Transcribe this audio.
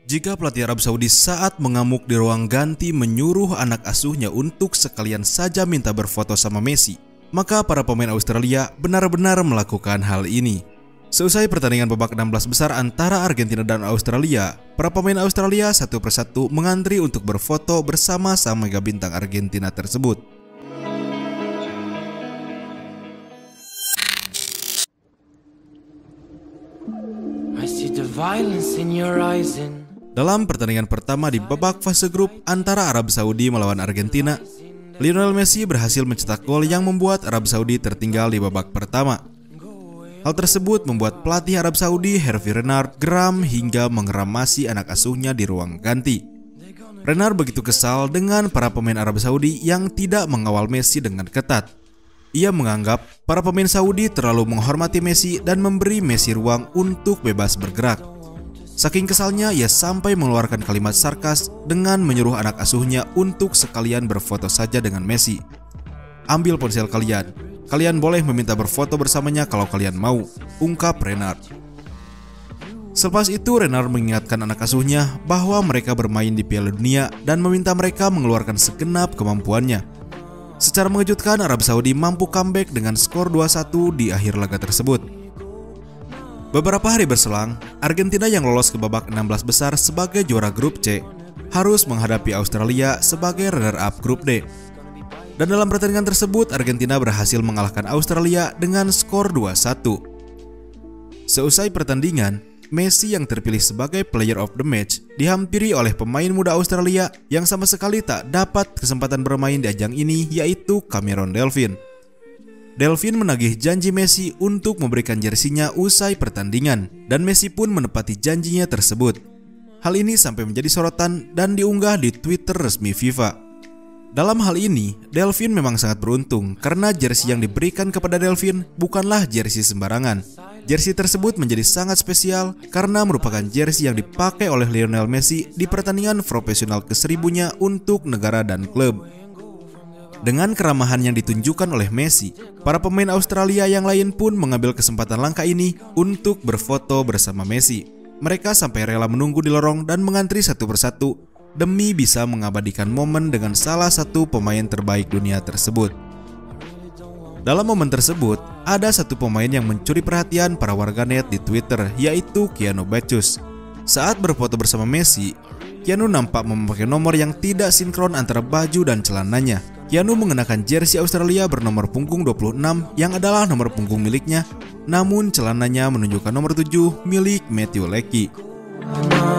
Jika pelatih Arab Saudi saat mengamuk di ruang ganti menyuruh anak asuhnya untuk sekalian saja minta berfoto sama Messi, maka para pemain Australia benar-benar melakukan hal ini. Seusai pertandingan babak 16 besar antara Argentina dan Australia, para pemain Australia satu persatu mengantri untuk berfoto bersama sang mega bintang Argentina tersebut. I see the violence in your eyes and Dalam pertandingan pertama di babak fase grup antara Arab Saudi melawan Argentina, Lionel Messi berhasil mencetak gol yang membuat Arab Saudi tertinggal di babak pertama. Hal tersebut membuat pelatih Arab Saudi Hervé Renard geram hingga mengeramasi anak asuhnya di ruang ganti. Renard begitu kesal dengan para pemain Arab Saudi yang tidak mengawal Messi dengan ketat. Ia menganggap para pemain Saudi terlalu menghormati Messi dan memberi Messi ruang untuk bebas bergerak. Saking kesalnya, ia sampai mengeluarkan kalimat sarkas dengan menyuruh anak asuhnya untuk sekalian berfoto saja dengan Messi. "Ambil ponsel kalian. Kalian boleh meminta berfoto bersamanya kalau kalian mau," ungkap Renard. Selepas itu, Renard mengingatkan anak asuhnya bahwa mereka bermain di Piala Dunia dan meminta mereka mengeluarkan segenap kemampuannya. Secara mengejutkan, Arab Saudi mampu comeback dengan skor 2-1 di akhir laga tersebut. Beberapa hari berselang, Argentina yang lolos ke babak 16 besar sebagai juara grup C harus menghadapi Australia sebagai runner-up grup D. Dan dalam pertandingan tersebut, Argentina berhasil mengalahkan Australia dengan skor 2-1. Seusai pertandingan, Messi yang terpilih sebagai player of the match dihampiri oleh pemain muda Australia yang sama sekali tak dapat kesempatan bermain di ajang ini, yaitu Cameron Delvin. Delvin menagih janji Messi untuk memberikan jersinya usai pertandingan, dan Messi pun menepati janjinya tersebut. Hal ini sampai menjadi sorotan dan diunggah di Twitter resmi FIFA. Dalam hal ini, Delvin memang sangat beruntung karena jersey yang diberikan kepada Delvin bukanlah jersey sembarangan. Jersey tersebut menjadi sangat spesial karena merupakan jersey yang dipakai oleh Lionel Messi di pertandingan profesional ke-1000-nya untuk negara dan klub. Dengan keramahan yang ditunjukkan oleh Messi, para pemain Australia yang lain pun mengambil kesempatan langka ini untuk berfoto bersama Messi. Mereka sampai rela menunggu di lorong dan mengantri satu persatu demi bisa mengabadikan momen dengan salah satu pemain terbaik dunia tersebut. Dalam momen tersebut, ada satu pemain yang mencuri perhatian para warganet di Twitter, yaitu Keanu Bachus. Saat berfoto bersama Messi, Keanu nampak memakai nomor yang tidak sinkron antara baju dan celananya. Keanu mengenakan jersey Australia bernomor punggung 26 yang adalah nomor punggung miliknya, namun celananya menunjukkan nomor 7 milik Matthew Leckie.